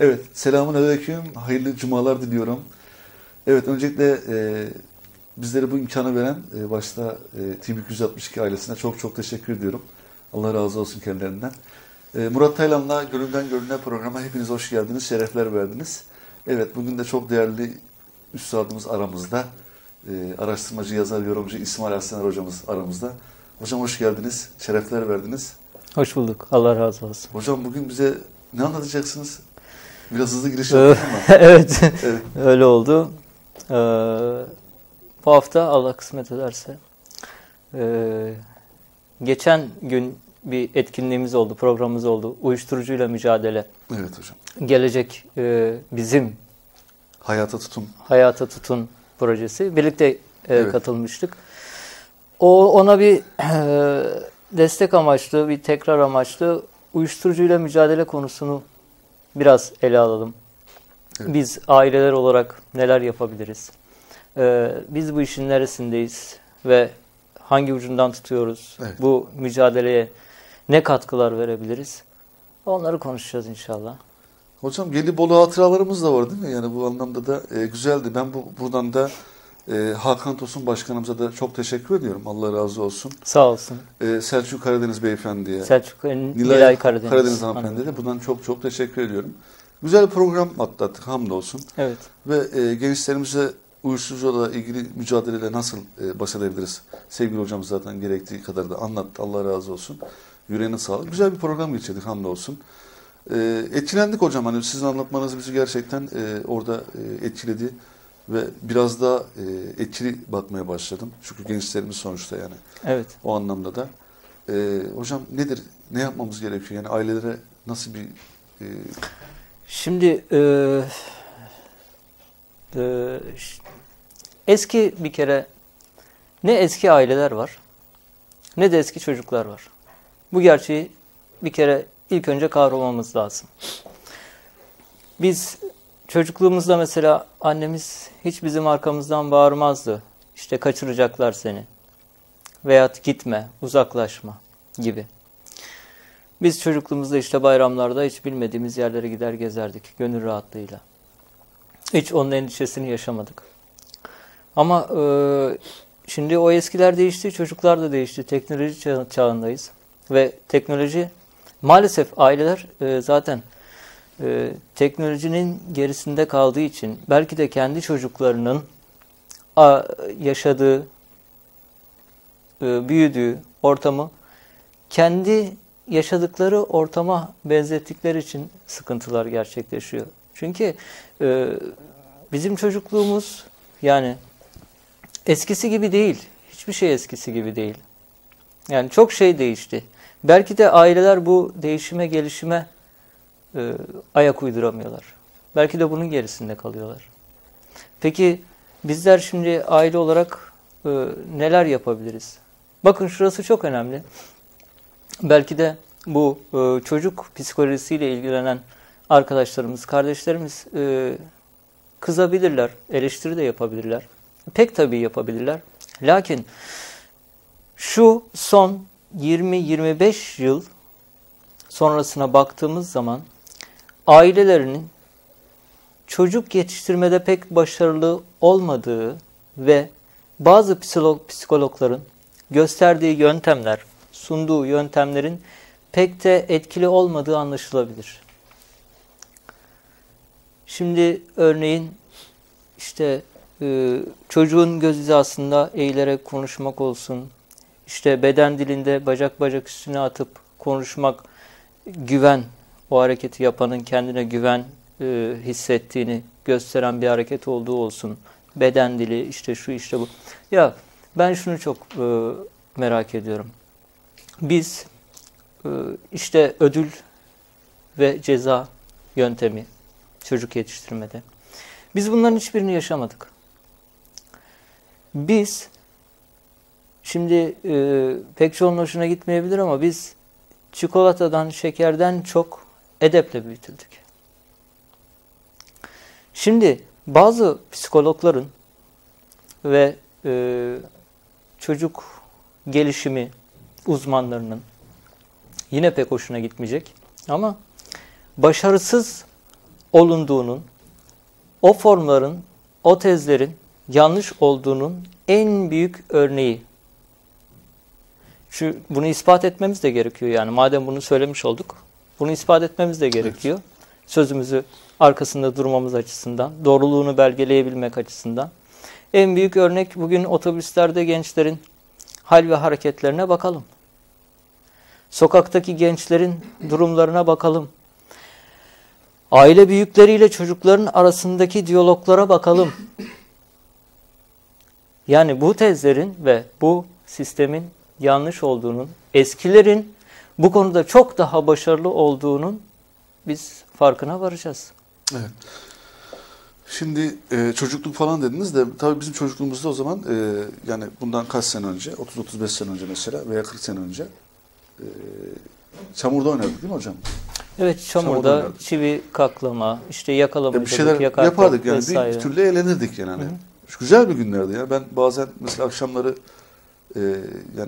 Evet, selamünaleyküm. Hayırlı cumalar diliyorum. Evet, öncelikle bizlere bu imkanı veren başta TÜBİK 162 ailesine çok çok teşekkür ediyorum. Allah razı olsun kendilerinden. Murat Taylan'la Gönülden Gönüle programa hepiniz hoş geldiniz, şerefler verdiniz. Evet, bugün de çok değerli üstadımız aramızda. Araştırmacı, yazar, yorumcu İsmail Aslan hocamız aramızda. Hocam hoş geldiniz, şerefler verdiniz. Hoş bulduk. Allah razı olsun. Hocam bugün bize ne anlatacaksınız? Biraz hızlı giriş yaptık ama. Evet, öyle oldu. Bu hafta Allah kısmet ederse geçen gün bir etkinliğimiz oldu, programımız oldu. Uyuşturucuyla mücadele. Evet hocam. Gelecek bizim Hayata Tutun projesi. Birlikte katılmıştık. Ona bir destek amaçlı, bir tekrar amaçlı uyuşturucuyla mücadele konusunu biraz ele alalım. Evet. Biz aileler olarak neler yapabiliriz? Biz bu işin neresindeyiz ve hangi ucundan tutuyoruz? Evet. Bu mücadeleye ne katkılar verebiliriz? Onları konuşacağız inşallah. Hocam Gelibolu hatıralarımız da var değil mi? Yani bu anlamda da güzeldi. Ben buradan da Hakan Tosun Başkanımıza da çok teşekkür ediyorum. Allah razı olsun. Sağ olsun. Selçuk Karadeniz Beyefendiye. Nilay Karadeniz hanımefendiye de buradan çok çok teşekkür ediyorum. Güzel bir program atlattık hamdolsun. Evet. Ve gençlerimize uyuşturucuyla ilgili mücadeleyle nasıl baş edebiliriz? Sevgili hocamız zaten gerektiği kadar da anlattı. Allah razı olsun. Yüreğine sağlık. Güzel bir program geçirdik hamdolsun. Etkilendik hocam. Hani sizin anlatmanız bizi gerçekten orada etkiledi. Ve biraz daha etkili bakmaya başladım. Çünkü gençlerimiz sonuçta yani. Evet. O anlamda da. Hocam nedir? Ne yapmamız gerekiyor? Yani ailelere nasıl bir... Şimdi eski bir kere ne eski aileler var ne de eski çocuklar var. Bu gerçeği bir kere ilk önce kavramamız lazım. Biz çocukluğumuzda mesela annemiz hiç bizim arkamızdan bağırmazdı. İşte kaçıracaklar seni veyahut gitme, uzaklaşma gibi. Biz çocukluğumuzda işte bayramlarda hiç bilmediğimiz yerlere gider gezerdik gönül rahatlığıyla. Hiç onun endişesini yaşamadık. Ama şimdi o eskiler değişti, çocuklar da değişti. Teknoloji çağındayız. Ve teknoloji maalesef aileler zaten teknolojinin gerisinde kaldığı için belki de kendi çocuklarının yaşadığı, büyüdüğü ortamı kendi yaşadıkları ortama benzettikleri için sıkıntılar gerçekleşiyor. Çünkü bizim çocukluğumuz yani eskisi gibi değil. Hiçbir şey eskisi gibi değil. Yani çok şey değişti. Belki de aileler bu değişime, gelişime ayak uyduramıyorlar. Belki de bunun gerisinde kalıyorlar. Peki bizler şimdi aile olarak neler yapabiliriz? Bakın şurası çok önemli. Belki de bu çocuk psikolojisiyle ilgilenen arkadaşlarımız, kardeşlerimiz kızabilirler, eleştiri de yapabilirler. Pek tabii yapabilirler. Lakin şu son 20-25 yıl sonrasına baktığımız zaman ailelerinin çocuk yetiştirmede pek başarılı olmadığı ve bazı psikologların gösterdiği yöntemler, sunduğu yöntemlerin pek de etkili olmadığı anlaşılabilir. Şimdi örneğin işte çocuğun göz hizasında eğilerek konuşmak olsun, işte beden dilinde bacak üstüne atıp konuşmak, güven, o hareketi yapanın kendine güven hissettiğini gösteren bir hareket olduğu olsun. Beden dili, işte şu, işte bu. Ya ben şunu çok merak ediyorum. Biz işte ödül ve ceza yöntemi çocuk yetiştirmede. Biz bunların hiçbirini yaşamadık. Biz şimdi pek çoğunun hoşuna gitmeyebilir ama biz çikolatadan, şekerden çok edeple büyütüldük. Şimdi bazı psikologların ve çocuk gelişimi uzmanlarının yine pek hoşuna gitmeyecek ama başarısız olunduğunun, o formların, o tezlerin yanlış olduğunun en büyük örneği. Bunu ispat etmemiz de gerekiyor yani. Madem bunu söylemiş olduk, bunu ispat etmemiz de gerekiyor. Evet. Sözümüzü arkasında durmamız açısından, doğruluğunu belgeleyebilmek açısından. En büyük örnek bugün otobüslerde gençlerin hal ve hareketlerine bakalım. Sokaktaki gençlerin durumlarına bakalım. Aile büyükleriyle çocukların arasındaki diyaloglara bakalım. Yani bu tezlerin ve bu sistemin yanlış olduğunun, eskilerin bu konuda çok daha başarılı olduğunun biz farkına varacağız. Evet. Şimdi çocukluk falan dediniz de tabii bizim çocukluğumuzda o zaman yani bundan kaç sene önce, 30-35 sene önce mesela veya 40 sene önce çamurda oynardık değil mi hocam? Evet, çamurda çivi kaklama, işte yakalamacılık, bir şeyler yapardık yani vesaire. Bir türlü eğlenirdik yani. Hı hı. Güzel bir günlerdi ya. Ben bazen mesela akşamları yani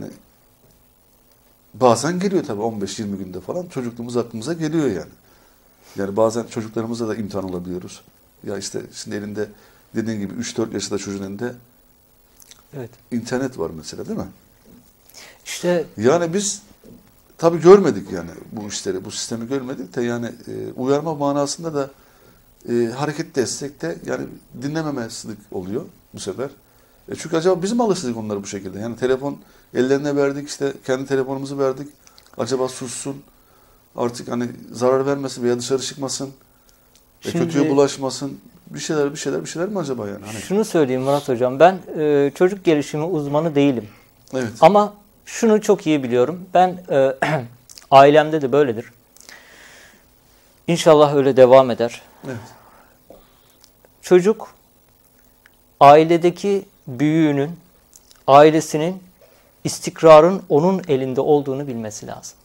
bazen geliyor tabii 15-20 günde falan çocukluğumuz aklımıza geliyor yani. Yani bazen çocuklarımızla da imtihan olabiliyoruz. Ya işte şimdi elinde dediğin gibi 3-4 yaşında çocuğun elinde evet. İnternet var mesela değil mi? İşte yani biz tabii görmedik yani bu işleri, bu sistemi görmedik de yani uyarma manasında da hareket destekte yani dinlememezlik oluyor bu sefer. Çünkü acaba biz mi alıştırdık onları bu şekilde? Yani telefon ellerine verdik, işte kendi telefonumuzu verdik. Acaba sussun, artık hani zarar vermesin veya dışarı çıkmasın, kötüye bulaşmasın. Bir şeyler mi acaba yani? Hani... Şunu söyleyeyim Murat Hocam, ben çocuk gelişimi uzmanı değilim. Evet. Ama şunu çok iyi biliyorum. Ben ailemde de böyledir. İnşallah öyle devam eder. Evet. Çocuk ailedeki büyüğünün, ailesinin istikrarın onun elinde olduğunu bilmesi lazım.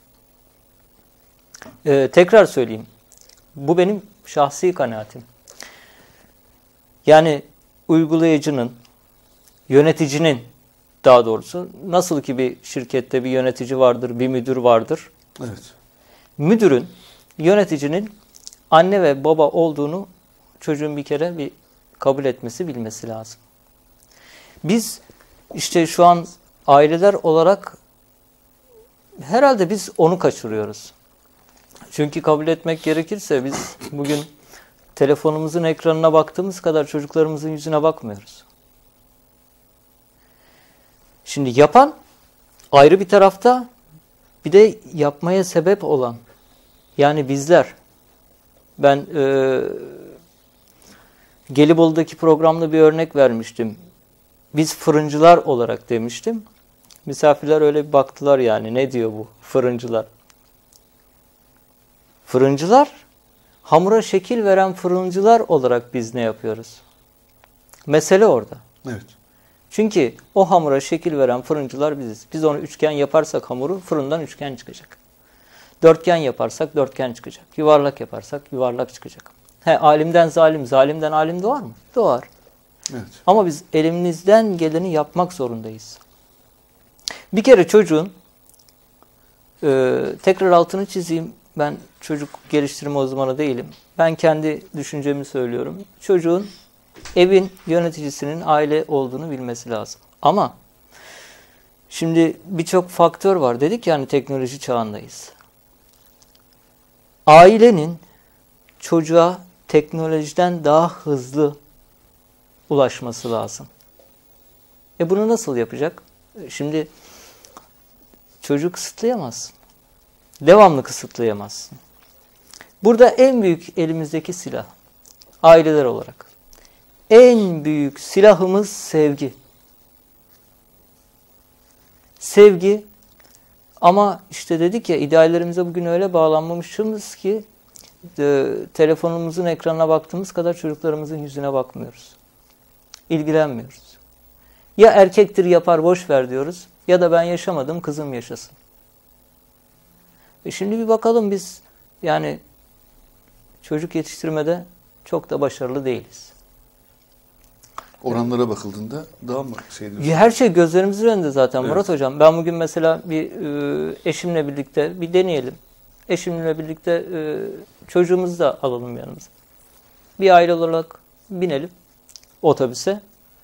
Tekrar söyleyeyim. Bu benim şahsi kanaatim. Yani uygulayıcının, yöneticinin daha doğrusu nasıl ki bir şirkette bir yönetici vardır, bir müdür vardır. Evet. Müdürün, yöneticinin anne ve baba olduğunu çocuğun bir kere bir kabul etmesi, bilmesi lazım. Biz işte şu an aileler olarak herhalde biz onu kaçırıyoruz. Çünkü kabul etmek gerekirse biz bugün telefonumuzun ekranına baktığımız kadar çocuklarımızın yüzüne bakmıyoruz. Şimdi yapan ayrı bir tarafta, bir de yapmaya sebep olan yani bizler. Ben Gelibolu'daki programda bir örnek vermiştim. Biz fırıncılar olarak demiştim. Misafirler öyle bir baktılar yani. Ne diyor bu fırıncılar? Fırıncılar, hamura şekil veren fırıncılar olarak biz ne yapıyoruz? Mesele orada. Evet. Çünkü o hamura şekil veren fırıncılar biziz. Biz onu üçgen yaparsak hamuru fırından üçgen çıkacak. Dörtgen yaparsak dörtgen çıkacak. Yuvarlak yaparsak yuvarlak çıkacak. Alimden zalim, zalimden alim doğar mı? Doğar. Evet. Ama biz elimizden geleni yapmak zorundayız. Bir kere çocuğun, tekrar altını çizeyim, ben çocuk geliştirme uzmanı değilim. Ben kendi düşüncemi söylüyorum. Çocuğun evin yöneticisinin aile olduğunu bilmesi lazım. Ama şimdi birçok faktör var. Dedik yani teknoloji çağındayız. Ailenin çocuğa teknolojiden daha hızlı ulaşması lazım. Bunu nasıl yapacak? Şimdi çocuğu kısıtlayamazsın. Devamlı kısıtlayamazsın. Burada en büyük elimizdeki silah, aileler olarak. En büyük silahımız sevgi. Sevgi, ama işte dedik ya, ideallerimize bugün öyle bağlanmamışız ki telefonumuzun ekranına baktığımız kadar çocuklarımızın yüzüne bakmıyoruz. İlgilenmiyoruz. Ya erkektir yapar boş ver diyoruz, ya da ben yaşamadım kızım yaşasın. Şimdi bir bakalım, biz yani çocuk yetiştirmede çok da başarılı değiliz. Oranlara bakıldığında daha mı şey diyorsun? Her şey gözlerimizin önünde zaten, evet. Murat Hocam. Ben bugün mesela bir eşimle birlikte bir deneyelim. Eşimle birlikte çocuğumuzu da alalım yanımıza. Bir aile olarak binelim otobüse.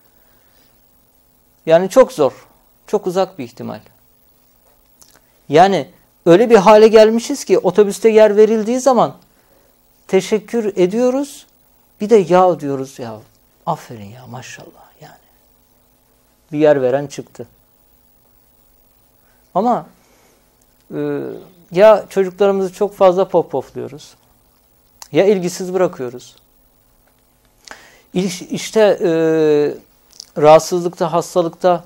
Yani çok zor. Çok uzak bir ihtimal. Yani öyle bir hale gelmişiz ki otobüste yer verildiği zaman teşekkür ediyoruz. Bir de ya diyoruz ya aferin ya maşallah yani. Bir yer veren çıktı. Ama ya çocuklarımızı çok fazla popofluyoruz. Ya ilgisiz bırakıyoruz. İşte rahatsızlıkta, hastalıkta,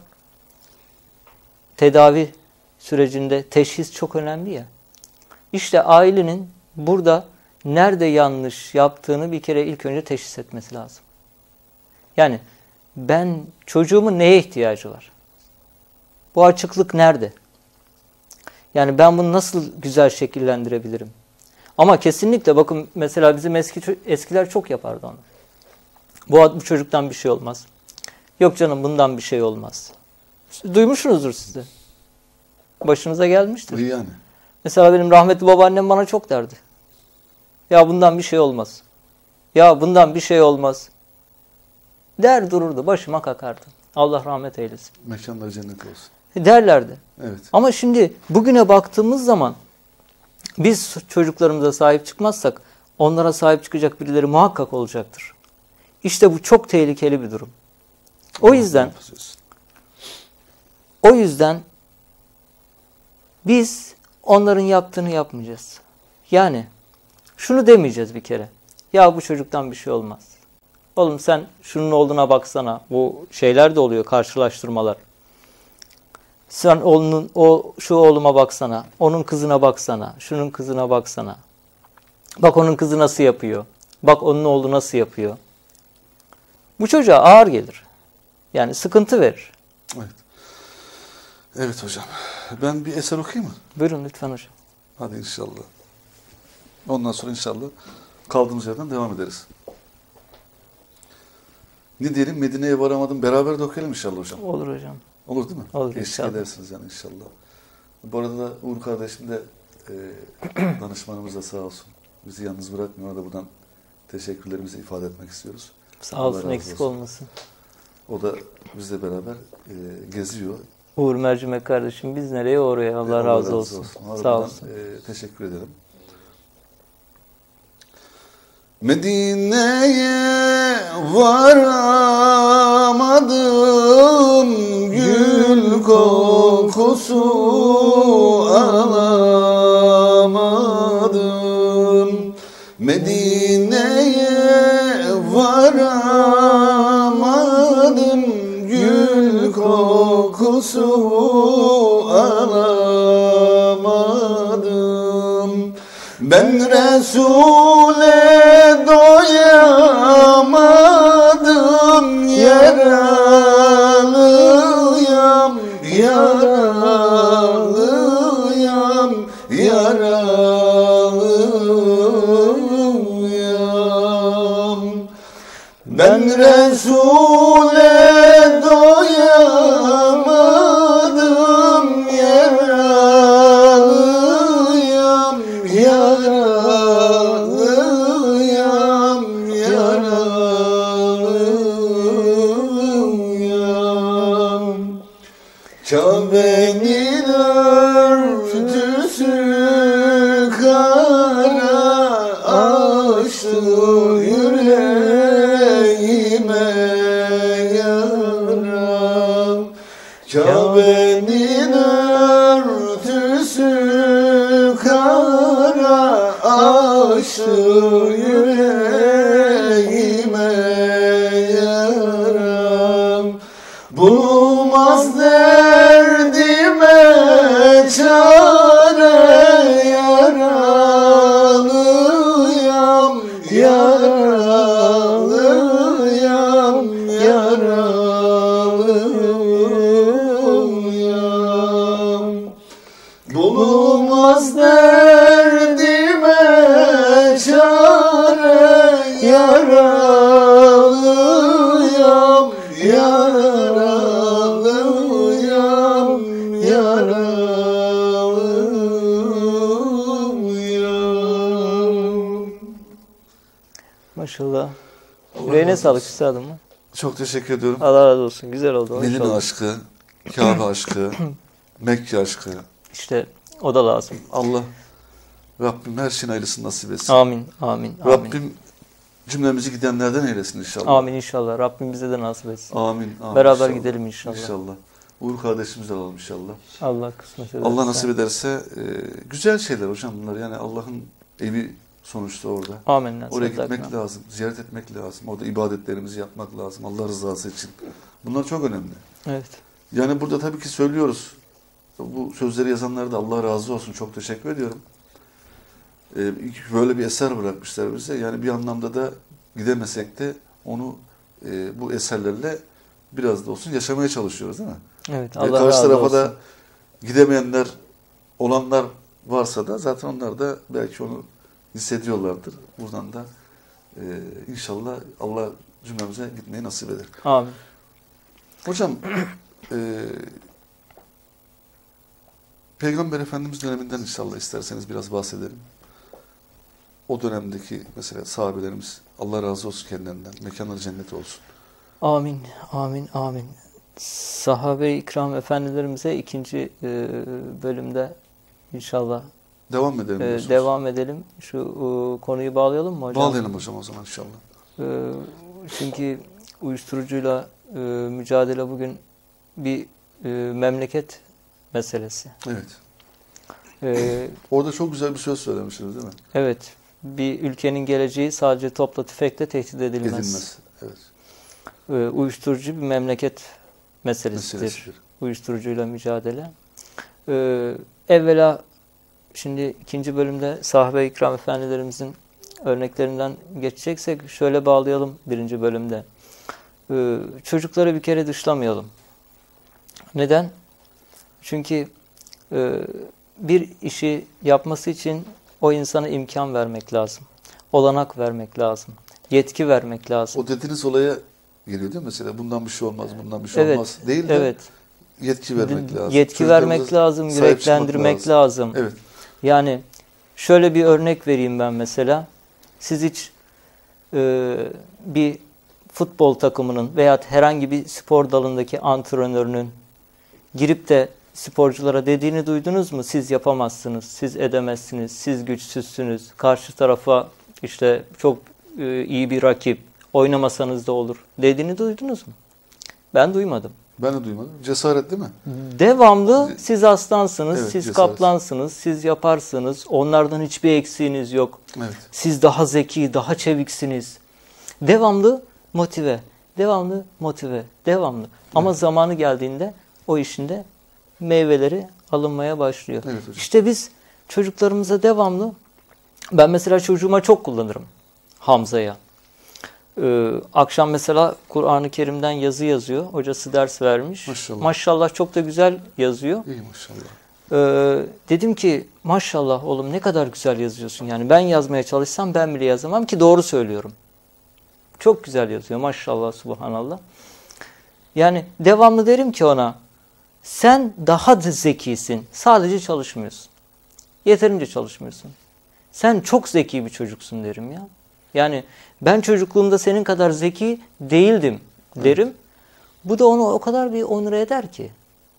tedavi sürecinde teşhis çok önemli ya. İşte ailenin burada nerede yanlış yaptığını bir kere ilk önce teşhis etmesi lazım. Yani çocuğumun neye ihtiyacı var? Bu açıklık nerede? Yani ben bunu nasıl güzel şekillendirebilirim? Ama kesinlikle bakın mesela bizim eskiler çok yapardı onu. Bu çocuktan bir şey olmaz. Yok canım bundan bir şey olmaz. Duymuşsunuzdur siz de. Başınıza gelmiştir. Yani. Mesela benim rahmetli babaannem bana çok derdi. Ya bundan bir şey olmaz. Ya bundan bir şey olmaz. Der dururdu. Başıma kakardı. Allah rahmet eylesin. Mekanları cennet olsun. Derlerdi. Evet. Ama şimdi bugüne baktığımız zaman biz çocuklarımıza sahip çıkmazsak onlara sahip çıkacak birileri muhakkak olacaktır. İşte bu çok tehlikeli bir durum. O yüzden biz onların yaptığını yapmayacağız. Yani şunu demeyeceğiz bir kere. Ya bu çocuktan bir şey olmaz. Oğlum sen şunun olduğuna baksana. Bu şeyler de oluyor, karşılaştırmalar. Sen şu oğluma baksana, onun kızına baksana, şunun kızına baksana. Bak onun kızı nasıl yapıyor. Bak onun oğlu nasıl yapıyor. Bu çocuğa ağır gelir. Yani sıkıntı verir. Evet. Evet hocam. Ben bir eser okuyayım mı? Buyurun lütfen hocam. Hadi inşallah. Ondan sonra inşallah kaldığımız yerden devam ederiz. Ne diyelim? Medine'ye varamadım. Beraber de okuyalım inşallah hocam. Olur hocam. Olur değil mi? Olur Eşlik inşallah. edersiniz yani inşallah. Bu arada da Uğur kardeşim de danışmanımız da sağ olsun. Bizi yalnız bırakmıyor. Ona da buradan teşekkürlerimizi ifade etmek istiyoruz. Sağ olsun, eksik olmasın. O da bizle beraber geziyor. Uğur Mercimek kardeşim biz nereye oraya Allah razı olsun. Sağ olsun. Teşekkür ederim. Medine'ye varamadım, gül kokusu alamadım. Medine'ye varamadım, gül kokusu alamadım. Ben Resul'e doyamadım, yaralıyam, yaralıyam, yaralıyam. Ben Resul'e doyamadım, yaralıyam, yaralıyam, yaralıyam. Kabe'nin örtüsü kara açtı yüreğime yaram. Kabe'nin örtüsü kara açtı yüreğime yaram. Bulmaz derdime çare, yaralıyam, yaralıyam, yaralıyam. Bulmaz derdime çare, yaralıyam, yaralıyam, yaralıyam. Maşallah. Yüreğine sağlık üstadım. Çok teşekkür ediyorum. Allah razı olsun. Güzel oldu. Medine aşkı, Kabe aşkı, Mekke aşkı. İşte o da lazım. Allah, Rabbim her şeyin hayırlısını nasip etsin. Amin, amin, Rabbim amin. cümlemizi gidenlerden eylesin inşallah. Amin inşallah. Rabbim bize de nasip etsin. Amin. Beraber inşallah. Gidelim inşallah. İnşallah. Uğur kardeşimizi alalım inşallah. Allah kısmet ederse. Allah nasip ederse güzel şeyler hocam bunlar. Yani Allah'ın evi sonuçta orada. Amin. Oraya gitmek lazım. Ziyaret etmek lazım. Orada ibadetlerimizi yapmak lazım. Allah rızası için. Bunlar çok önemli. Evet. Yani burada tabii ki söylüyoruz. Bu sözleri yazanlara da Allah razı olsun. Çok teşekkür ediyorum. Böyle bir eser bırakmışlar bize. Yani bir anlamda da gidemesek de onu bu eserlerle biraz da olsun yaşamaya çalışıyoruz değil mi? Evet. Allah karşı razı tarafa olsun. da gidemeyenler olanlar varsa da zaten onlar da belki onu hissediyorlardır. Buradan da inşallah Allah cümlemize gitmeyi nasip eder. Amin. Hocam Peygamber Efendimiz döneminden inşallah isterseniz biraz bahsedelim. O dönemdeki mesela sahabelerimiz Allah razı olsun kendilerinden. Mekanları cennet olsun. Amin. Amin. Amin. Sahabe-i ikram efendilerimize ikinci bölümde inşallah devam edelim diyorsunuz. Devam edelim. Şu konuyu bağlayalım mı hocam? Bağlayalım hocam o zaman inşallah. Çünkü uyuşturucuyla mücadele bugün bir memleket meselesi. Evet. Orada çok güzel bir söz söylemişsiniz değil mi? Evet. Bir ülkenin geleceği sadece topla tüfekle tehdit edilmez. Evet. Uyuşturucu bir memleket meselesidir. Uyuşturucuyla mücadele. Evvela şimdi ikinci bölümde sahabe-i ikram efendilerimizin örneklerinden geçeceksek şöyle bağlayalım birinci bölümde. Çocukları bir kere dışlamayalım. Neden? Çünkü bir işi yapması için o insana imkan vermek lazım. Olanak vermek lazım. Yetki vermek lazım. O dediğiniz olaya geliyor değil mi? Mesela bundan bir şey olmaz, bundan bir şey olmaz. Değil de yetki vermek lazım. Yetki vermek lazım, yüreklendirmek lazım. Evet. Yani şöyle bir örnek vereyim ben mesela. Siz hiç bir futbol takımının veya herhangi bir spor dalındaki antrenörünün girip de sporculara dediğini duydunuz mu? Siz yapamazsınız, siz edemezsiniz, siz güçsüzsünüz. Karşı tarafa işte çok iyi bir rakip, oynamasanız da olur dediğini duydunuz mu? Ben duymadım. Ben de duymadım. Cesaret değil mi? Devamlı siz aslansınız, evet, siz cesaret. kaplansınız, siz yaparsınız. Onlardan hiçbir eksiğiniz yok. Evet. Siz daha zeki, daha çeviksiniz. Devamlı motive, devamlı motive, devamlı. Evet. Ama zamanı geldiğinde o işin de meyveleri alınmaya başlıyor. Evet hocam. İşte biz çocuklarımıza devamlı, ben mesela çocuğuma çok kullanırım, Hamza'ya. Akşam mesela Kur'an-ı Kerim'den yazı yazıyor. Hocası ders vermiş. Maşallah. Maşallah çok da güzel yazıyor. İyi maşallah. Dedim ki maşallah oğlum ne kadar güzel yazıyorsun. Yani ben yazmaya çalışsam ben bile yazamam ki doğru söylüyorum. Çok güzel yazıyor maşallah subhanallah. Yani devamlı derim ki ona sen daha da zekisin. Sadece çalışmıyorsun. Yeterince çalışmıyorsun. Sen çok zeki bir çocuksun derim ya. Yani ben çocukluğumda senin kadar zeki değildim derim. Evet. Bu da onu o kadar bir onur eder ki.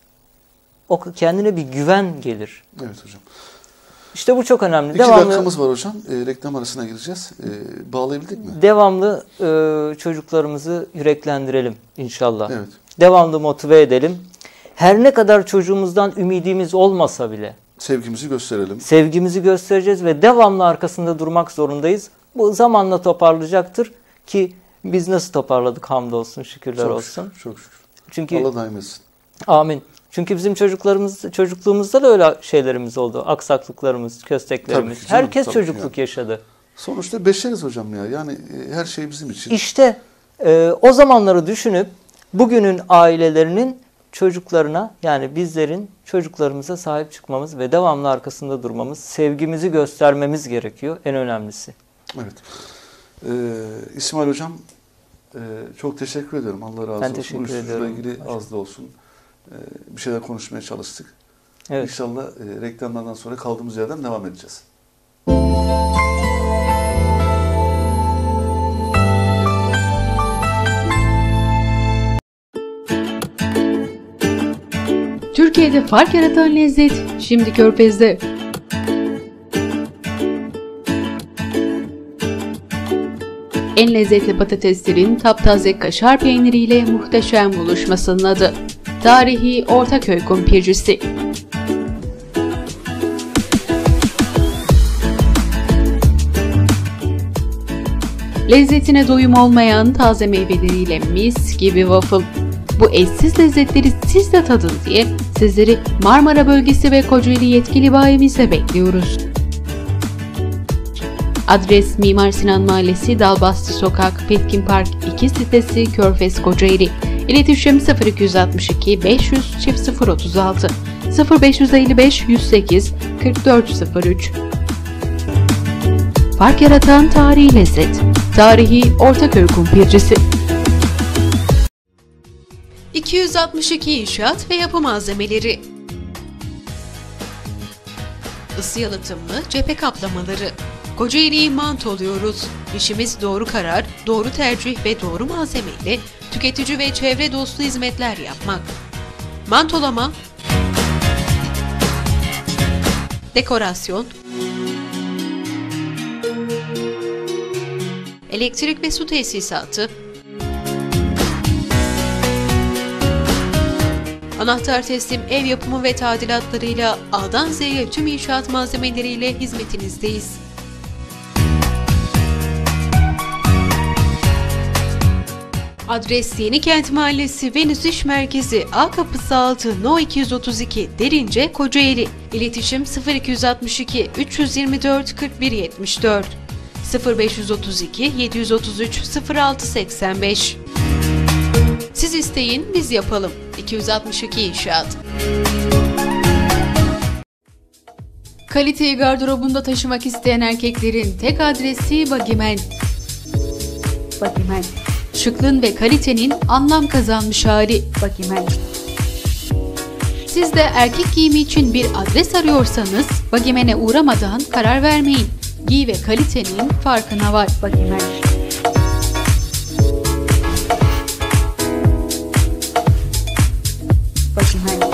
O kendine bir güven gelir. Evet hocam. İşte bu çok önemli. 2 dakikamız var hocam. Reklam arasına gireceğiz. Bağlayabildik mi? Devamlı çocuklarımızı yüreklendirelim inşallah. Evet. Devamlı motive edelim. Her ne kadar çocuğumuzdan ümidimiz olmasa bile sevgimizi gösterelim. Sevgimizi göstereceğiz ve devamlı arkasında durmak zorundayız. Bu zamanla toparlayacaktır ki biz nasıl toparladık hamdolsun, şükürler çok olsun. Şükür, çok şükür. Çünkü, Allah daim etsin. Amin. Çünkü bizim çocukluğumuzda da öyle şeylerimiz oldu. Aksaklıklarımız, kösteklerimiz. Tabii ki canım, herkes tabii çocukluk yani. Yaşadı. Sonuçta beşeriz hocam ya. Yani her şey bizim için. İşte o zamanları düşünüp bugünün ailelerinin çocuklarına yani bizlerin çocuklarımıza sahip çıkmamız ve devamlı arkasında durmamız, sevgimizi göstermemiz gerekiyor. En önemlisi. Evet. İsmail hocam çok teşekkür ederim. Allah razı olsun. Ben teşekkür ediyorum. ilgili az da olsun bir şeyler konuşmaya çalıştık. Evet. İnşallah reklamlardan sonra kaldığımız yerden devam edeceğiz. Türkiye'de fark yaratan lezzet şimdi Körfez'de. En lezzetli patateslerin taptaze kaşar peyniriyle muhteşem buluşmasının adı. Tarihi Ortaköy kumpircisi. Lezzetine doyum olmayan taze meyveleriyle mis gibi waffle. Bu eşsiz lezzetleri siz de tadın diye sizleri Marmara Bölgesi ve Kocaeli yetkili bayimizle bekliyoruz. Adres Mimar Sinan Mahallesi, Dalbastı Sokak, Petkin Park 2 sitesi, Körfez, Kocaeli. İletişim 0262 500 036 0555 108 4403. Fark yaratan tarihi lezzet. Tarihi Ortaköy kumpircisi. 262 İnşaat ve Yapı Malzemeleri. Isı yalıtımlı cephe kaplamaları. Kocaeli'yi mantoluyoruz. İşimiz doğru karar, doğru tercih ve doğru malzemeyle tüketici ve çevre dostu hizmetler yapmak. Mantolama, dekorasyon, elektrik ve su tesisatı, anahtar teslim ev yapımı ve tadilatlarıyla A'dan Z'ye tüm inşaat malzemeleriyle hizmetinizdeyiz. Adres Yenikent Mahallesi, Venüs İş Merkezi, A Kapısı 6, No 232, Derince, Kocaeli. İletişim 0262 324 41 74 0532 733 0685. Siz isteyin, biz yapalım. 262 İnşaat. Kaliteyi gardırobunda taşımak isteyen erkeklerin tek adresi Bagimen. Bagimen. Şıklığın ve kalitenin anlam kazanmış hali Bagimen. Siz de erkek giyimi için bir adres arıyorsanız Bagimen'e uğramadan karar vermeyin. Giy ve kalitenin farkına var Bagimen. Bagimen.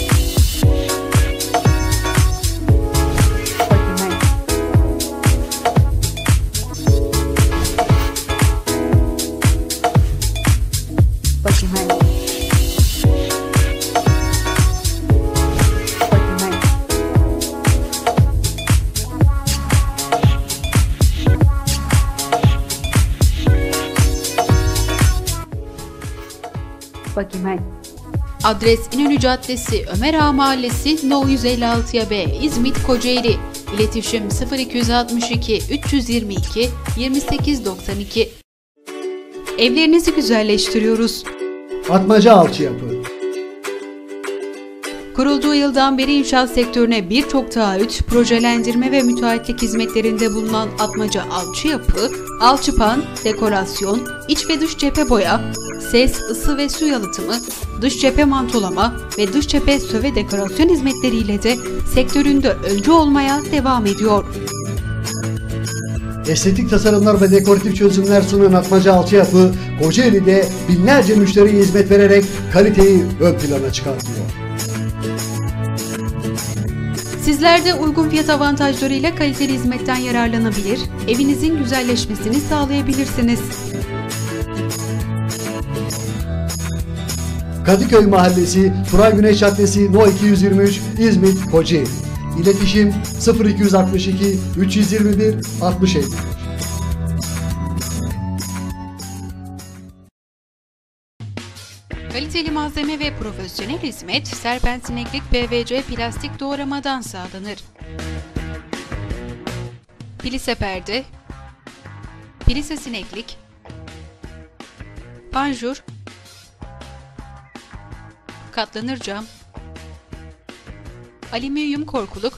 Bagimen. Adres İnönü Caddesi, Ömer Ağa Mahallesi, No 156'ya B, İzmit, Kocaeli. İletişim 0262 322 2892. Evlerinizi güzelleştiriyoruz. Atmaca Alçıyapı. Kurulduğu yıldan beri inşaat sektörüne birçok taahhüt, projelendirme ve müteahhitlik hizmetlerinde bulunan Atmaca Alçıyapı, alçıpan, dekorasyon, iç ve dış cephe boya, ses, ısı ve su yalıtımı, dış cephe mantolama ve dış cephe söve dekorasyon hizmetleriyle de sektöründe öncü olmaya devam ediyor. Estetik tasarımlar ve dekoratif çözümler sunan Atmaca Alçıyapı, Kocaeli'de binlerce müşteriye hizmet vererek kaliteyi ön plana çıkartıyor. Sizler de uygun fiyat avantajlarıyla kaliteli hizmetten yararlanabilir, evinizin güzelleşmesini sağlayabilirsiniz. Kadıköy Mahallesi, Turay Güneş Caddesi, No 223, İzmit, Kocaeli. İletişim 0262 321 6050. Kaliteli malzeme ve profesyonel hizmet, serpentineklik PVC plastik doğramadan sağlanır. Plise perde, plise sineklik, panjur, katlanır cam, alüminyum korkuluk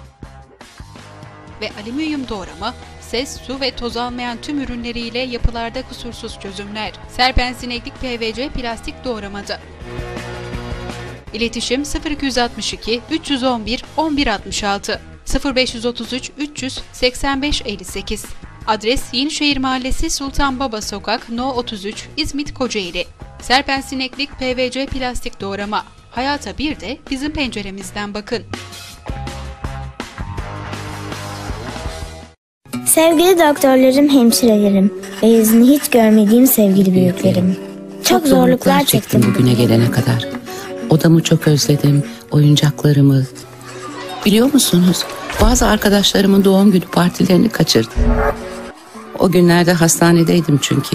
ve alüminyum doğrama, ses, su ve toz almayan tüm ürünleriyle yapılarda kusursuz çözümler. Serpentineklik PVC plastik doğramada. İletişim 0262 311 1166 0533 300 85 58. Adres Yenişehir Mahallesi, Sultan Baba Sokak, No 33, İzmit, Kocaeli. Serpentineklik PVC plastik doğrama. Hayata bir de bizim penceremizden bakın. Sevgili doktorlarım, hemşirelerim ve yüzünü hiç görmediğim sevgili büyüklerim. Çok zorluklar çektim bugüne gelene kadar. Odamı çok özledim, oyuncaklarımı. Biliyor musunuz? Bazı arkadaşlarımın doğum günü partilerini kaçırdım. O günlerde hastanedeydim çünkü.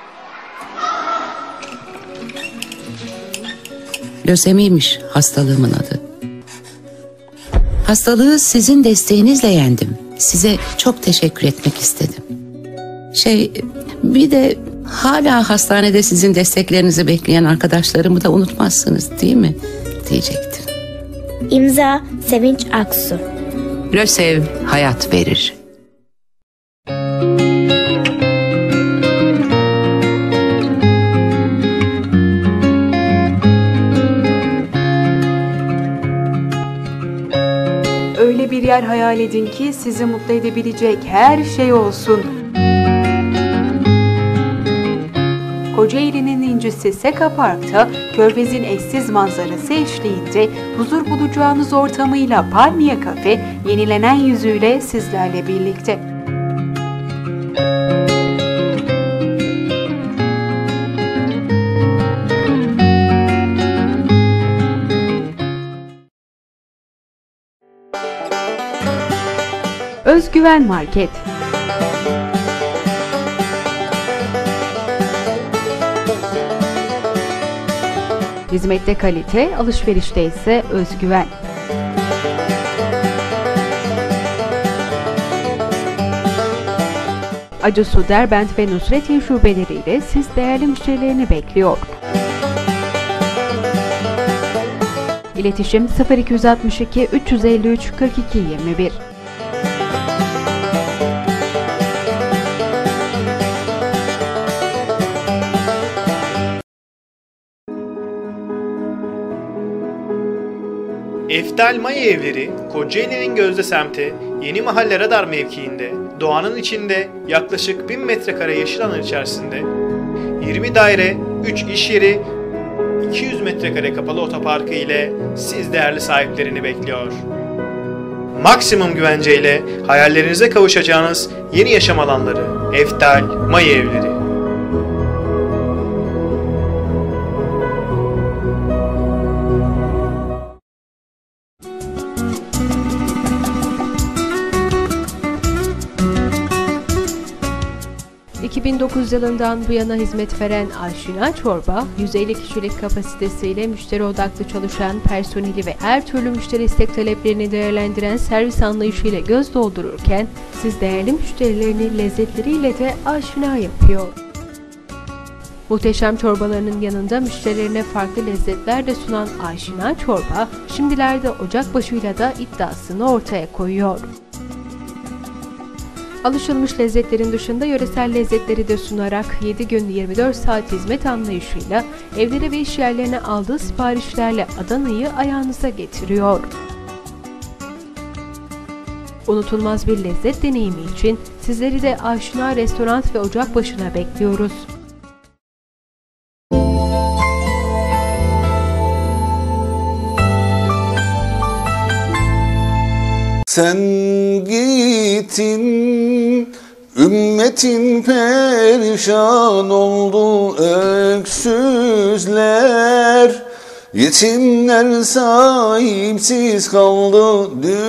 Lösemiymiş hastalığımın adı. Hastalığı sizin desteğinizle yendim. Size çok teşekkür etmek istedim. Bir de hala hastanede sizin desteklerinizi bekleyen arkadaşlarımı da unutmazsınız değil mi? Diyecektim. İmza Sevinç Aksu. Lösev hayat verir. Öyle bir yer hayal edin ki sizi mutlu edebilecek her şey olsun. Kocaeli'nin incisi Seka Park'ta Körfez'in eşsiz manzarası eşliğinde huzur bulacağınız ortamıyla Palmiye Kafe yenilenen yüzüyle sizlerle birlikte. Özgüven Market. Hizmette kalite, alışverişte ise özgüven. Acısu, Derbent ve Nusretiye şubeleriyle siz değerli müşterilerini bekliyor. İletişim 0262 353 42 21. Eftal Maya Evleri, Kocaeli'nin Gözde semti, Yeni Mahalle Radar mevkiinde, doğanın içinde yaklaşık 1000 metrekare yeşil alan içerisinde, 20 daire, 3 iş yeri, 200 metrekare kapalı otoparkı ile siz değerli sahiplerini bekliyor. Maksimum güvenceyle hayallerinize kavuşacağınız yeni yaşam alanları, Eftal Maya Evleri. ...2009 yılından bu yana hizmet veren Aşina Çorba, 150 kişilik kapasitesiyle müşteri odaklı çalışan personeli ve her türlü müşteri istek taleplerini değerlendiren servis anlayışıyla göz doldururken, siz değerli müşterilerini lezzetleriyle de aşina yapıyor. Muhteşem çorbalarının yanında müşterilerine farklı lezzetler de sunan Aşina Çorba, şimdilerde ocakbaşıyla da iddiasını ortaya koyuyor. Alışılmış lezzetlerin dışında yöresel lezzetleri de sunarak 7 gün 24 saat hizmet anlayışıyla evlere ve iş yerlerine aldığı siparişlerle Adana'yı ayağınıza getiriyor. Unutulmaz bir lezzet deneyimi için sizleri de Aşina Restoran ve Ocakbaşı'na bekliyoruz. Sen gittin, ümmetin perişan oldu, öksüzler, yetimler sahipsiz kaldı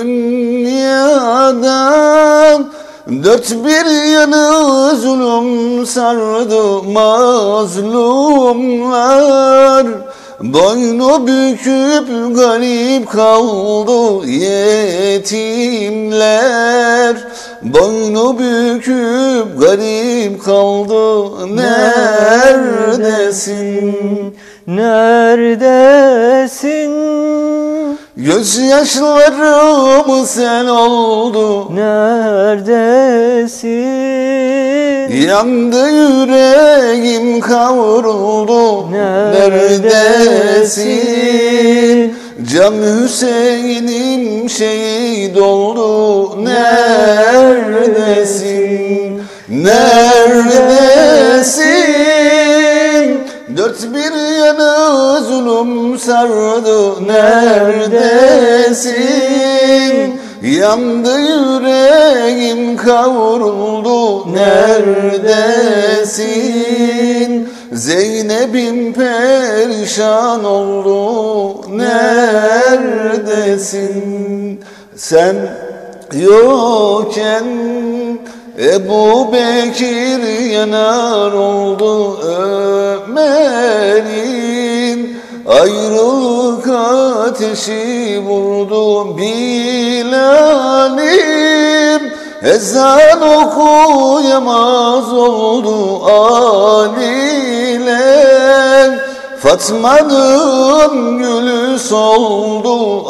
dünyadan. Dört bir yanı zulüm sardı mazlumlar. Boynu büküp garip kaldı yetimler. Boynu büküp garip kaldı. Neredesin? Neredesin? Gözyaşlarım sen oldu. Neredesin? Yandı yüreğim kavruldu. Neredesin? Can Hüseyin'im şehit oldu. Neredesin? Neredesin? Dört bir yanı zulüm sardı, neredesin? Yandı yüreğim, kavruldu, neredesin? Zeynep'im perişan oldu, neredesin? Sen yokken Ebu Bekir yanar oldu, Ömer'in ayrılık ateşi vurdu Bilal'im. Ezan okuyamaz oldu aliler, Fatma'nın gülü soldu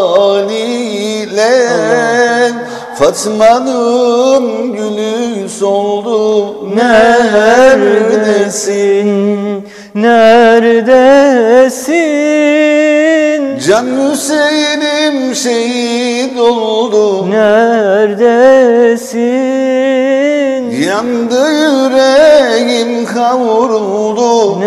aliler, Fatma'nın gülü soldu, neredesin? Neredesin? Can Hüseyin'im şehit oldu, neredesin? Yandı yüreğim, kavruldu,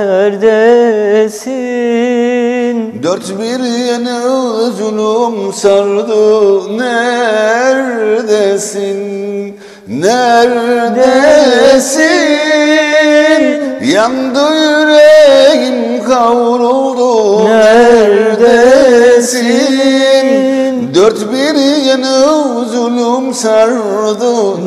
neredesin? Dört bir yanı zulüm sardı, neredesin? Neredesin? Yandı yüreğim, kavruldu, neredesin? Dört bir yanı zulüm sardı,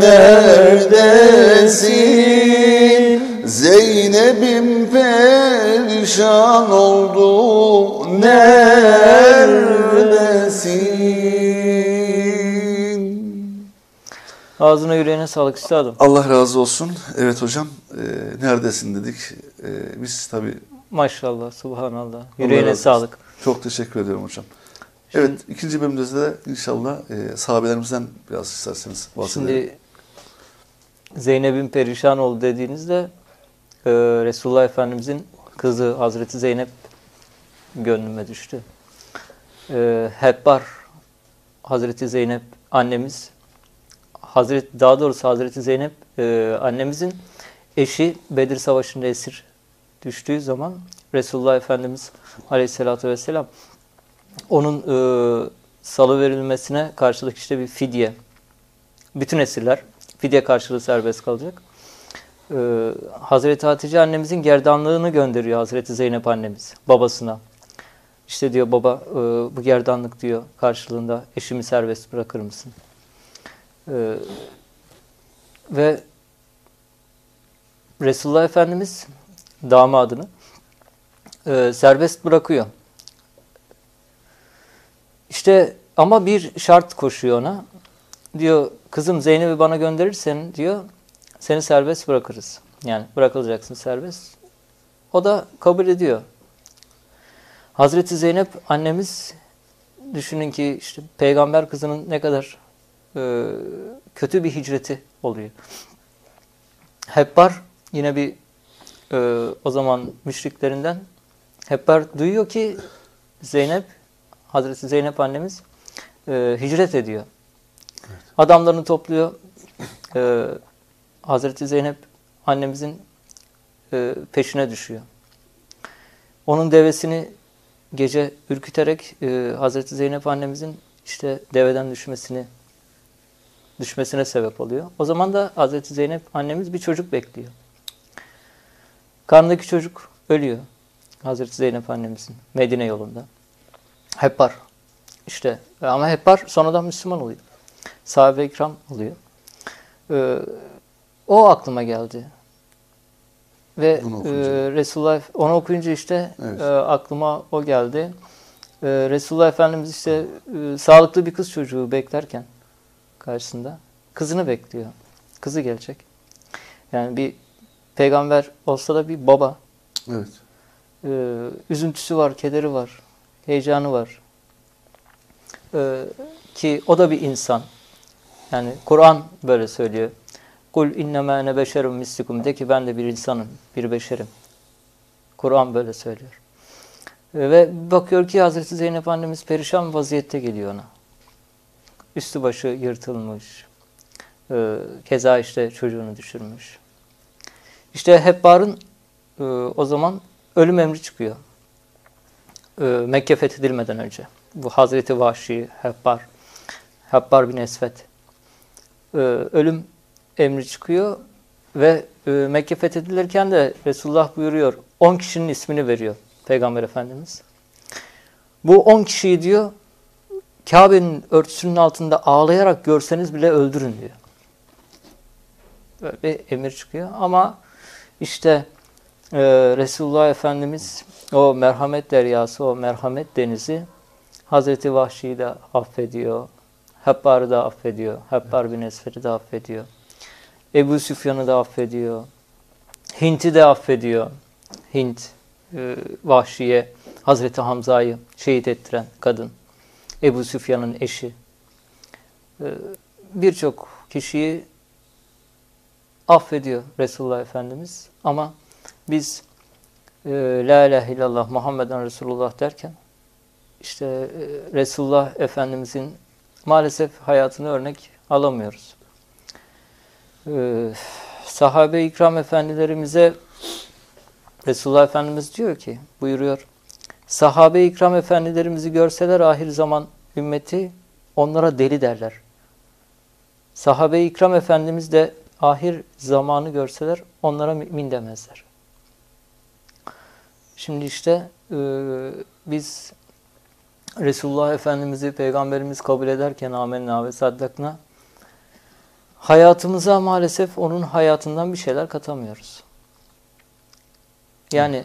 neredesin? Zeynep'im perişan oldu, neredesin? Ağzına yüreğine sağlık üstadım. Allah razı olsun. Evet hocam, neredesin dedik. Biz tabii... Maşallah, subhanallah. Yüreğine sağlık. Çok teşekkür ediyorum hocam. Evet, ikinci bölümümüzde de inşallah sahabelerimizden biraz isterseniz bahsedelim. Şimdi Zeynep'in perişan oldu dediğinizde Resulullah Efendimizin kızı Hazreti Zeynep gönlüme düştü. Hebbar Hazreti Zeynep annemiz, daha doğrusu Hazreti Zeynep annemizin eşi Bedir Savaşı'nda esir düştüğü zaman Resulullah Efendimiz Aleyhisselatü Vesselam onun salıverilmesine karşılık işte bir fidye, bütün esirler fidye karşılığı serbest kalacak. Hazreti Hatice annemizin gerdanlığını gönderiyor Hazreti Zeynep annemiz babasına. İşte diyor baba bu gerdanlık diyor karşılığında eşimi serbest bırakır mısın? Ve Resulullah Efendimiz damadını serbest bırakıyor. İşte ama bir şart koşuyor ona. Diyor kızım Zeynep'i bana gönderirsen diyor seni serbest bırakırız. Yani bırakılacaksın serbest. O da kabul ediyor. Hazreti Zeynep annemiz düşünün ki işte peygamber kızının ne kadar kötü bir hicreti oluyor. Hebbar yine bir o zaman müşriklerinden Hebbar duyuyor ki Hazreti Zeynep annemiz hicret ediyor. Evet. Adamlarını topluyor. Hazreti Zeynep annemizin peşine düşüyor. Onun devesini gece ürküterek Hazreti Zeynep annemizin işte deveden düşmesine sebep oluyor. O zaman da Hazreti Zeynep annemiz bir çocuk bekliyor. Karnındaki çocuk ölüyor. Hazreti Zeynep annemizin Medine yolunda. Hebbar. İşte ama Hebbar sonradan Müslüman oluyor. Sahabe-i kiram oluyor. O aklıma geldi. Ve Resulullah onu okuyunca işte evet. Aklıma o geldi. Resulullah Efendimiz işte sağlıklı bir kız çocuğu beklerken karşısında kızını bekliyor. Kızı gelecek. Yani bir peygamber olsa da bir baba. Evet. Üzüntüsü var, kederi var, heyecanı var. Ki o da bir insan. Yani Kur'an böyle söylüyor. Kul innema ene beşerun mislikum, de ki ben de bir insanım, bir beşerim. Kur'an böyle söylüyor. Ve bakıyor ki Hazreti Zeynep annemiz perişan vaziyette geliyor ona. Üstü başı yırtılmış. Keza işte çocuğunu düşürmüş. İşte Hebbar'ın o zaman ölüm emri çıkıyor. Mekke fethedilmeden önce. Bu Hazreti Vahşi, Habbar bin Esved. Ölüm emri çıkıyor ve Mekke fethedilirken de Resulullah buyuruyor, 10 kişinin ismini veriyor Peygamber Efendimiz. Bu 10 kişiyi diyor, Kabe'nin örtüsünün altında ağlayarak görseniz bile öldürün diyor. Böyle bir emir çıkıyor ama işte Resulullah Efendimiz o merhamet deryası, o merhamet denizi Hazreti Vahşi'yi de affediyor. Habbar'ı da affediyor. Habbar bin Esved'i de affediyor. Ebu Süfyan'ı da affediyor. Hint'i de affediyor. Hint, Vahşi'ye Hazreti Hamza'yı şehit ettiren kadın. Ebu Süfyan'ın eşi. Birçok kişiyi affediyor Resulullah Efendimiz. Ama biz La ilahe illallah Muhammeden Resulullah derken işte Resulullah Efendimizin maalesef hayatını örnek alamıyoruz. Sahabe-i ikram efendilerimize Resulullah Efendimiz diyor ki, buyuruyor, sahabe-i ikram efendilerimizi görseler ahir zaman ümmeti onlara deli derler. Sahabe-i ikram efendimiz de ahir zamanı görseler onlara mümin demezler. Şimdi işte biz Resulullah Efendimiz'i Peygamberimiz kabul ederken amenna ve saddakna hayatımıza maalesef onun hayatından bir şeyler katamıyoruz. Yani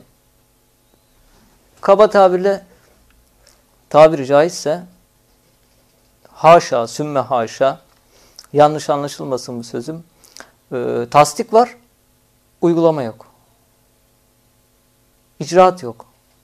kaba tabirle, tabiri caizse, haşa, sümme haşa, yanlış anlaşılmasın bu sözüm, tasdik var, uygulama yok. İcraat yok.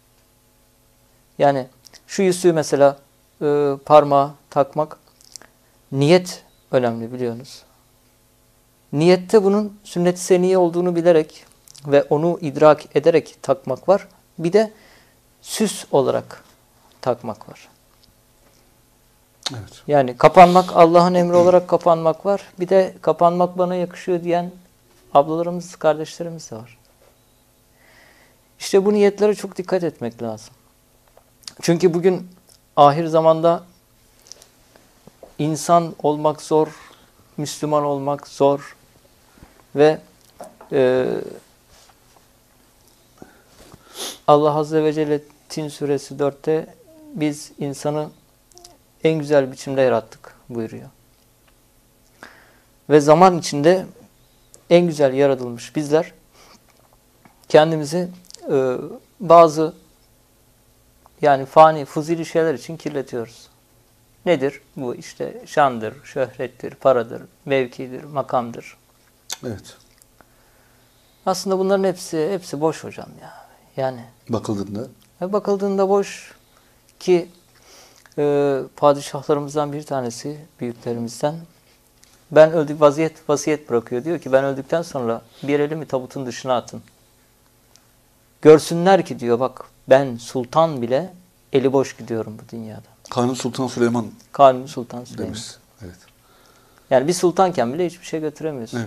Yani şu yüzüğü mesela parmağa takmak, niyet önemli biliyorsunuz. Niyette bunun sünnet-i seniyye olduğunu bilerek ve onu idrak ederek takmak var. Bir de süs olarak takmak var. Evet. Yani kapanmak, Allah'ın emri olarak kapanmak var. Bir de kapanmak bana yakışıyor diyen ablalarımız, kardeşlerimiz de var. İşte bu niyetlere çok dikkat etmek lazım. Çünkü bugün ahir zamanda insan olmak zor, Müslüman olmak zor ve Allah Azze ve Celle Tin Suresi 4'te biz insanı en güzel biçimde yarattık buyuruyor. Ve zaman içinde en güzel yaratılmış bizler kendimizi bazı yani fani, fuzili şeyler için kirletiyoruz. Nedir? Bu işte şandır, şöhrettir, paradır, mevkidir, makamdır. Evet. Aslında bunların hepsi boş hocam ya. Yani bakıldığında boş ki padişahlarımızdan bir tanesi, büyüklerimizden, ben öldük vasiyet bırakıyor. Diyor ki ben öldükten sonra bir elimi tabutun dışına atın. Görsünler ki diyor bak ben sultan bile eli boş gidiyorum bu dünyada. Kanuni Sultan Süleyman. Kanuni Sultan Süleyman. Demiş. Evet. Yani bir sultanken bile hiçbir şey götüremiyorsun.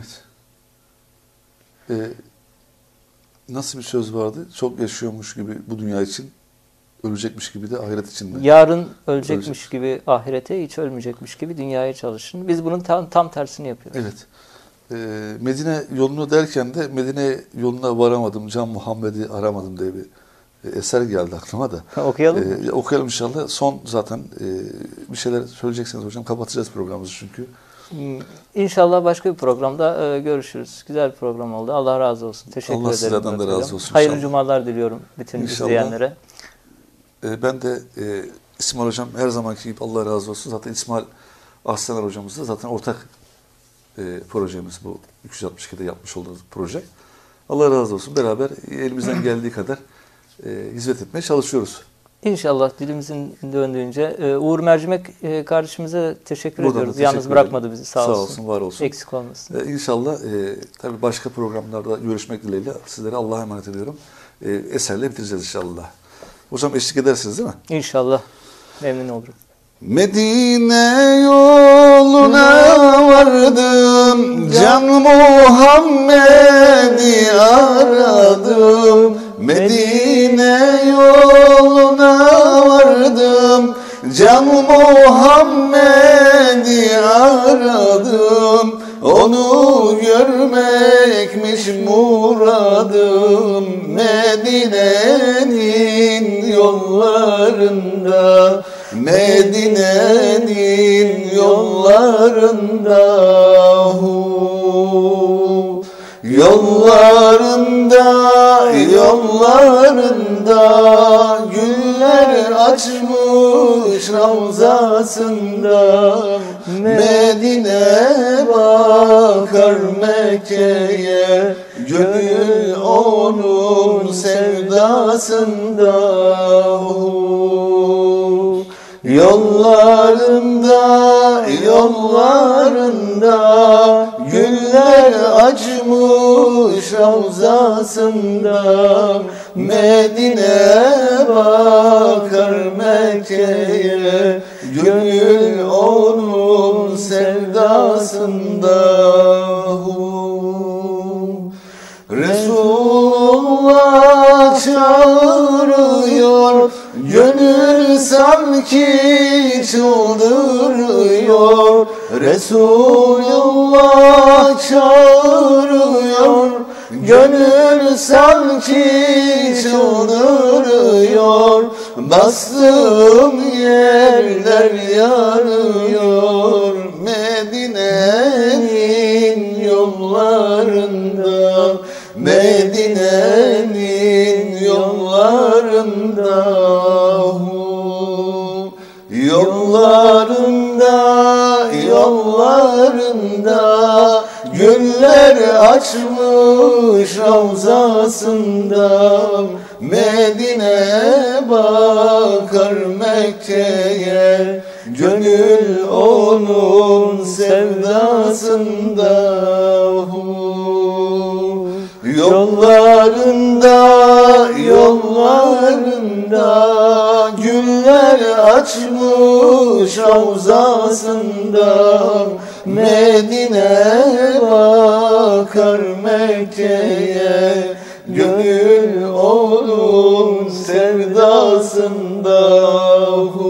Evet. Nasıl bir söz vardı? Çok yaşıyormuş gibi bu dünya için, ölecekmiş gibi de ahiret için mi? Yarın ölecekmiş gibi ahirete, hiç ölmeyecekmiş gibi dünyaya çalışın. Biz bunun tam tersini yapıyoruz. Evet. Medine yolunu derken de Medine yoluna varamadım, Can Muhammed'i aramadım diye bir eser geldi aklıma da. Okuyalım. Okuyalım inşallah. Son zaten bir şeyler söyleyeceksiniz hocam. Kapatacağız programımızı çünkü. İnşallah başka bir programda görüşürüz. Güzel bir program oldu. Allah razı olsun. Teşekkür ederim. Allah sizlerden de razı olsun. Hayırlı cumalar diliyorum bütün izleyenlere. Ben de İsmail Hocam her zamanki gibi Allah razı olsun. Zaten İsmail Arslan hocamızla zaten ortak projemiz bu 362'de yapmış olduğumuz proje. Allah razı olsun. Beraber elimizden geldiği kadar hizmet etmeye çalışıyoruz. İnşallah dilimizin döndüğünce. Uğur Mercimek kardeşimize teşekkür ediyoruz. Yalnız bırakmadı bizi. Sağ olsun. Var olsun. Eksik olmasın. İnşallah tabii başka programlarda görüşmek dileğiyle sizlere Allah'a emanet ediyorum. Eserle bitireceğiz inşallah. Hocam eşlik edersiniz değil mi? İnşallah. Memnun olurum. Medine yoluna vardım, Can Muhammed'i aradım. Medine yoluna vardım, Can Muhammed'i aradım. Onu görmekmiş muradım, Medine'nin yollarında, Medine'nin yollarında, yollarında, yollarında güller açmış ravzasında. Medine bakar Mekke'ye, gönül onun sevdasında. Yollarında, yollarında güller açmış ravzasında. Medine bakar Mekke'ye, gönül onun sevdasında. Resulullah çağırıyor, gönül sanki çıldırıyor. Resulullah çağırıyor, gönül sanki çıldırıyor. Bastığım yerler yanıyor, Medine'nin yollarında, Medine'nin yollarında, yollarında, yollarında güller açmış ravzasında. Medine bakar Mekke'ye, gönül onun sevdasında. Yollarında, yollarında güller açmış ravzasında. Medine bakar Mekke'ye, gönül onun sevdasında.